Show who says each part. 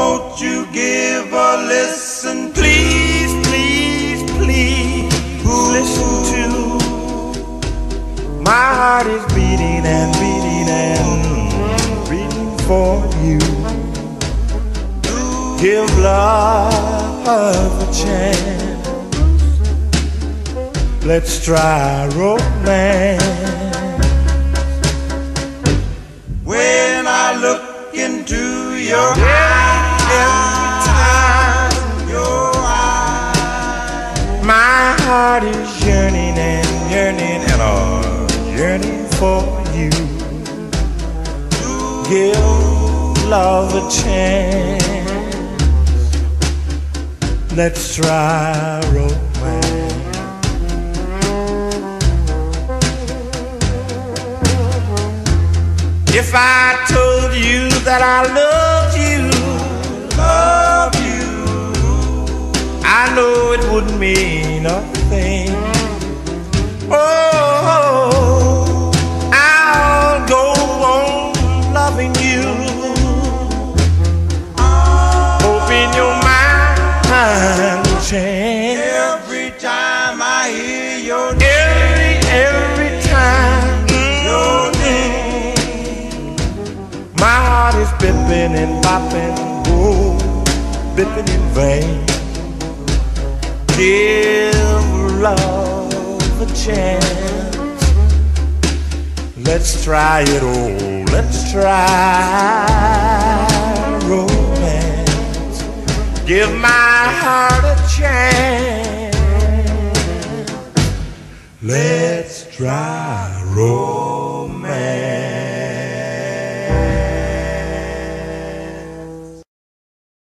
Speaker 1: won't you give a listen? Please, please, please listen to. My heart is beating and beating and beating for you. Give love a chance. Let's try romance. When I look into your eyes, every time your eyes, my heart is yearning and yearning and yearning for you. Give love a chance. Let's try romance. If I told you that I love you, I know it wouldn't mean a thing. Oh, I'll go on loving you, hoping your mind will change. Every time I hear your name, every time your name, my heart is bipping and bopping, oh, bipping in vain. Give love a chance. Let's try it, oh, let's try romance. Give my heart a chance. Let's try romance.